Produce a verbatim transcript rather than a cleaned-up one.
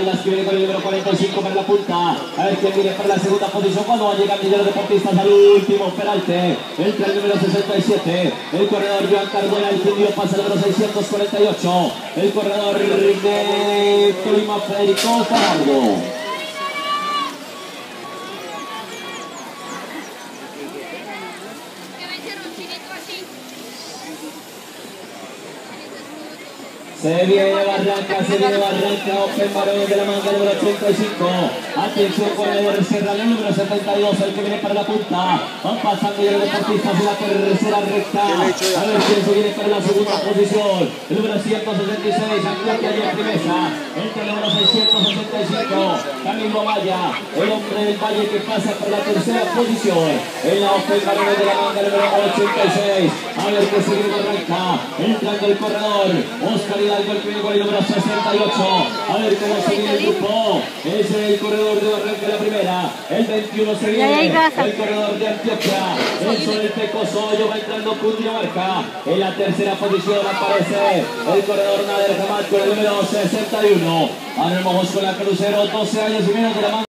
espaldas que viene con el número cuarenta y cinco para la punta. A ver quién viene para la segunda posición cuando va a llegar Millero Deportistas al último peralte. Entra el número sesenta y siete. El corredor Joan Cardona, el judío pasa el número seiscientos cuarenta y ocho. El corredor de Tolima, Federico Fajardo. Se viene Barranca, se viene Barranca, Open Barón de la manga número ochenta y cinco. Atención con el Serra, el número setenta y dos, el que viene para la punta. Van pasando ya los deportistas de la tercera recta. A ver quién se viene para la segunda posición. El número ciento sesenta y seis, Anclaque allá en Primesa. Entre el número seiscientos sesenta y cinco, Camilo Maya, el hombre del Valle que pasa por la tercera posición. En la Open Barón de la manga número ochenta y seis. A ver qué se viene Barranca. Entrando el corredor, Oscar Hidalgo, el que viene con el número sesenta y ocho. A ver cómo se viene el grupo. Es el corredor de Barranca la primera. El veintiuno se viene. El corredor de Antioquia. Eso el Tecosoyo va entrando Cundinamarca. En la tercera posición aparece el corredor Nader Jamal con el número sesenta y uno. Ahora vamos con la Crucero, doce años y menos de la mano.